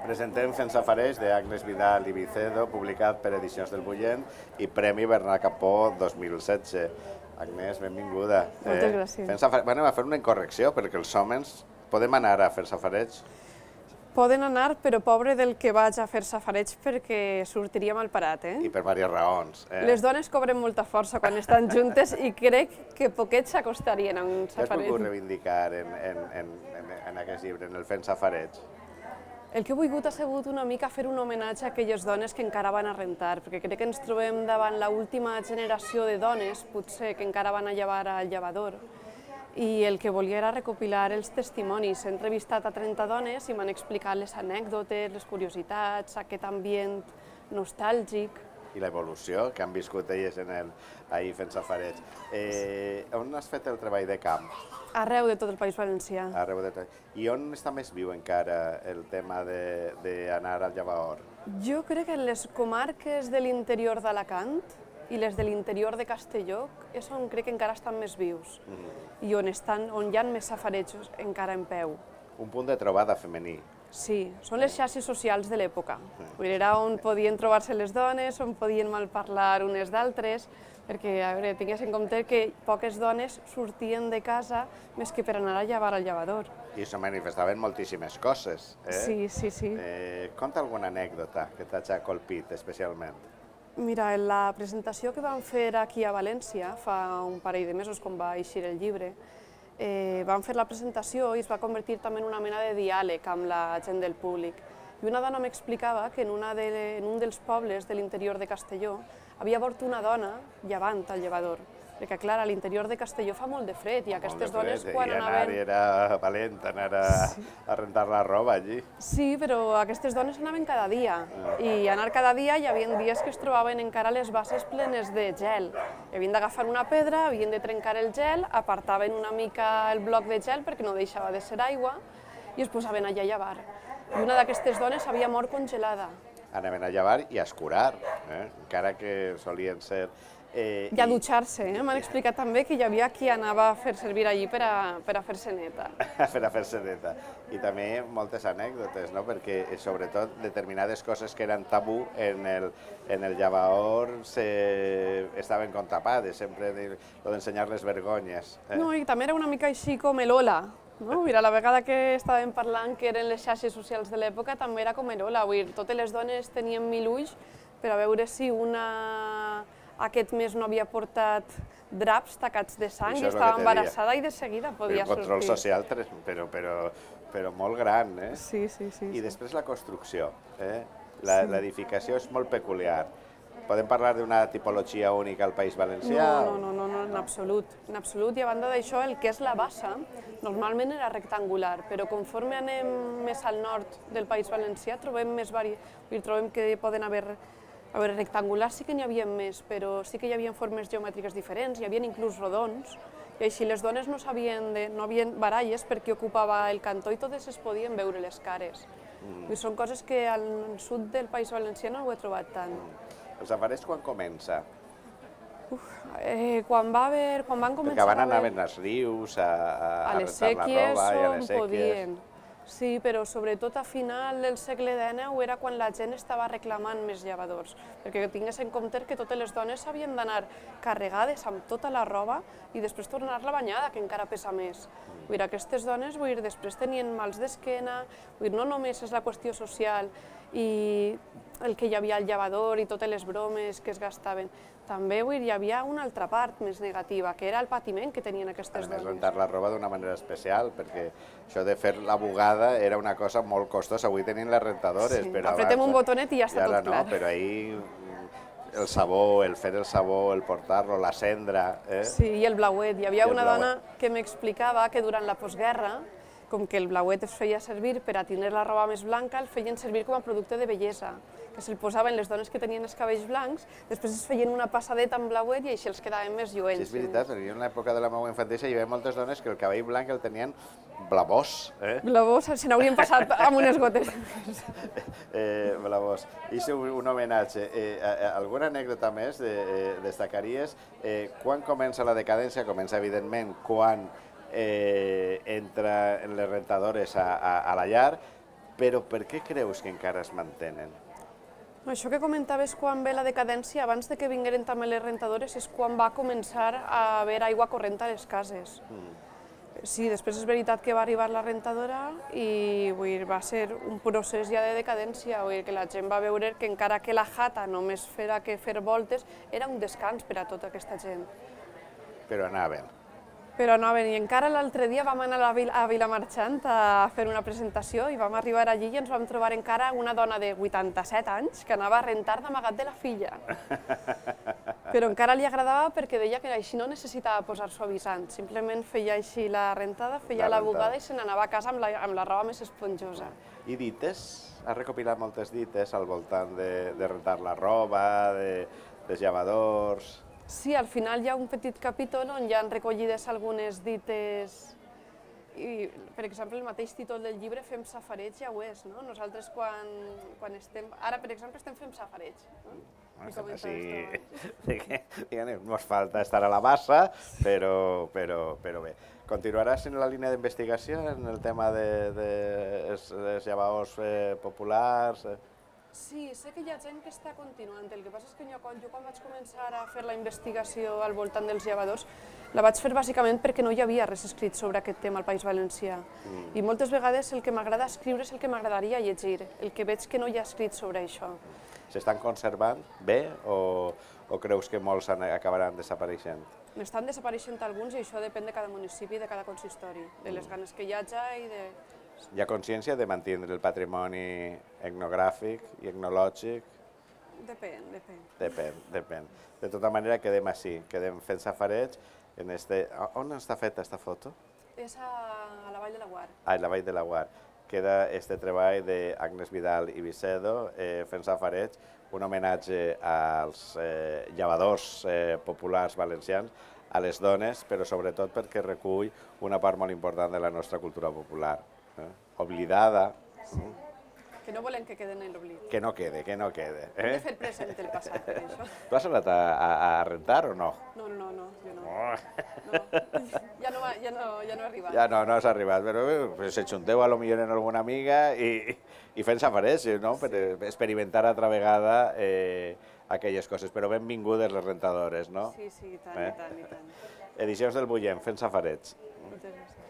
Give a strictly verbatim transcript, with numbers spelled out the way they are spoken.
Presentem Fent safareig d'Agnes Vidal i Vicedo, publicat per Edicions del Bullent i Premi Bernat Capó dos mil setze. Agnès, benvinguda. Moltes gràcies. Fent safareig... Anem a fer una incorrecció, perquè els hòmens podem anar a fer safareig? Poden anar, però pobre del que vaig a fer safareig perquè sortiria mal parat, eh? I per diverses raons. Les dones cobren molta força quan estan juntes i crec que poquets s'acostarien a un Què has safareig. volgut reivindicar en, en, en, en, en aquest llibre, en el Fent safareig? El que he volgut ha sigut una mica fer un homenatge a aquelles dones que encara van a rentar, perquè crec que ens trobem davant l'última generació de dones, potser, que encara van a llevar al llevador. I el que volia era recopilar els testimonis. He entrevistat a trenta dones i m'han explicat les anècdotes, les curiositats, aquest ambient nostàlgic. I l'evolució que han viscut elles en el ahir Fent safareig. Eh, on has fet el treball de camp? Arreu de tot el País Valencià. Arreu de tot. I on està més viu encara el tema d'anar al llevador? Jo crec que en les comarques de l'interior d'Alacant i les de l'interior de Castelló és on crec que encara estan més vius i on, estan, on hi ha més safaretjos encara en peu. Un punt de trobada femení. Sí, són les xarxes socials de l'època. Era on podien trobar-se les dones, on podien malparlar unes d'altres, perquè, a veure, tingués en compte que poques dones sortien de casa més que per anar a llevar al llevador. I se manifestaven moltíssimes coses. Eh? Sí, sí, sí. Eh, conta alguna anècdota que t'hagi colpit especialment. Mira, en la presentació que vam fer aquí a València, fa un parell de mesos, quan va eixir el llibre, eh, vam fer la presentació i es va convertir també en una mena de diàleg amb la gent del públic. I una dona m'explicava que en, una de, en un dels pobles de l'interior de Castelló havia mort una dona llevant al llevador. Perquè, clar, a l'interior de Castelló fa molt de fred i aquestes dones quan anaven... I anar era valent, anar a, a rentar la roba allí. Sí, però aquestes dones anaven cada dia. I anar cada dia hi havia dies que es trobaven encara les basses plenes de gel. Havien d'agafar una pedra, havien de trencar el gel, apartaven una mica el bloc de gel perquè no deixava de ser aigua i es posaven allà a llevar. I una d'aquestes dones havia mort congelada. Anaven a llevar i a escurar, eh? Encara que solien ser... Eh, I a dutxar-se, eh? M'han explicat també que hi havia qui anava a fer servir allí per a, per a fer-se neta. per a fer-se neta. I també moltes anècdotes, no? Perquè sobretot determinades coses que eren tabú en el, en el llevador se... estaven contapades, sempre lo d'ensenyar les vergonyes. Eh? No, i també era una mica així com l'Ola. No? Mira, la vegada que estàvem parlant que eren les xarxes socials de l'època també era com l'Ola. Vull dir, totes les dones tenien mil ulls per a veure si una aquest mes no havia portat draps tacats de sang i estava embarassada i de seguida podia sortir. El control social, però, però, però molt gran, eh? Sí, sí, sí. I després la construcció, eh? L'edificació és molt peculiar. Podem parlar d'una tipologia única al País Valencià? No, no, no, no, en absolut. En absolut, i a banda d'això, el que és la bassa, normalment era rectangular, però conforme anem més al nord del País Valencià, trobem més vari... trobem que poden haver... A veure, rectangulars sí que n'hi havia més, però sí que hi havia formes geomètriques diferents, hi havia inclús rodons, i així les dones no sabien de... no havien baralles perquè ocupava el cantó i totes es podien veure les cares. I són coses que al sud del País Valencià no ho he trobat tant. El safareig quan comença? Uf, eh, quan va haver, quan van començar Perquè van a haver... anaven als rius, a, a, a les sèquies on podien. Sí, però sobretot a final del segle dinou era quan la gent estava reclamant més llevadors, perquè tingués en compte que totes les dones havien d'anar carregades amb tota la roba i després tornar-la banyada, que encara pesa més. Vull dir, aquestes dones vull dir, després tenien mals d'esquena, vull dir, no només és la qüestió social i el que hi havia al llevador i totes les bromes que es gastaven. També vull dir, hi havia una altra part més negativa, que era el patiment que tenien aquestes dones. A més, rentar la roba d'una manera especial, perquè això de fer la bugada era una cosa molt costosa. Avui tenim les rentadores, sí, però apretem abans... un botonet i ja està i tot clar. No, però ahir el sabó, el fer el sabó, el portar-lo, la cendra... Eh? Sí, i el blauet. Hi havia una dona que m'explicava que durant la postguerra, com que el blauet es feia servir per a tenir la roba més blanca, el feien servir com a producte de bellesa, que se'l posaven les dones que tenien els cabells blancs, després es feien una passadeta amb blauet i així els quedaven més lluents. Sí, és veritat, perquè en l'època de la meva infantesa hi havia moltes dones que el cabell blanc el tenien blavós. Eh? Blavós, se n'haurien passat amb unes gotes. eh, blavós. I un homenatge. Eh, alguna anècdota més de, eh, destacaries? Eh, quan comença la decadència? Comença, evidentment, quan eh, entra en les rentadores a, a, a la llar, Però per què creus que encara es mantenen? Això que comentaves quan ve la decadència, abans de que vingueren també les rentadores, és quan va començar a haver aigua corrent a les cases. Sí, després és veritat que va arribar la rentadora i vull dir, va ser un procés ja de decadència, vull dir, que la gent va veure que encara que la jata només fera que fer voltes, era un descans per a tota aquesta gent. Però anaven. Però anaven, i encara l'altre dia vam anar a, Vil a Vilamarxant a fer una presentació i vam arribar allí i ens vam trobar encara una dona de vuitanta-set anys que anava a rentar d'amagat de la filla. Però encara li agradava perquè deia que així no necessitava posar suavitzant, simplement feia així la rentada, feia la bugada i se n'anava a casa amb la, amb la roba més esponjosa. I dites? Has recopilat moltes dites al voltant de, de rentar la roba, de, de llevadors... Sí, al final hi ha un petit capítol on hi ha recollides algunes dites i, per exemple, el mateix títol del llibre, Fem safareig, ja ho és, no? Nosaltres quan, quan estem... Ara, per exemple, estem fent safareig, no? Bueno, sí, diguem, no ens falta estar a la massa, però, però, però bé. Continuaràs en la línia d'investigació en el tema de, de els, els llevadors eh, populars? Eh? Sí, sé que hi ha gent que està continuant. El que passa és que jo, jo quan vaig començar a fer la investigació al voltant dels llevadors, la vaig fer bàsicament perquè no hi havia res escrit sobre aquest tema al País Valencià. Mm. I moltes vegades el que m'agrada escriure és el que m'agradaria llegir, el que veig que no hi ha escrit sobre això. S'estan conservant bé o, o creus que molts acabaran desapareixent? N'estan desapareixent alguns i això depèn de cada municipi i de cada consistori, de les ganes que hi hagi i de... Hi ha consciència de mantenir el patrimoni etnogràfic i etnològic? Depèn, depèn. Depèn, depèn. De tota manera, quedem així, quedem fent safareig. En este... On està feta aquesta foto? És a, a la Vall de la Guar. Ah, a la Vall de la Guar. Queda este treball d'Agnes Vidal i Vicedo, eh, fent safareig, un homenatge als eh, llevadors eh, populars valencians, a les dones, però sobretot perquè recull una part molt important de la nostra cultura popular. Eh? Oblidada. Sí. Que no volem que quede en l'oblit. Que no quede, que no quede. Eh? Hem de fer present el passat, per això. Tu has anat a, a, a rentar o no? No, no, no, jo no. Oh. No. Ja, no, ja, no, ja no he arribat. Ja no, no has arribat, però pues, junteu a lo millor en alguna amiga i, i fent safareig, no? Sí. Per experimentar altra vegada eh, aquelles coses. Però benvingudes les rentadores, no? Sí, sí, i tant, eh? i tant, i tant. Edicions del Bullent, fent safareig. Moltes gràcies.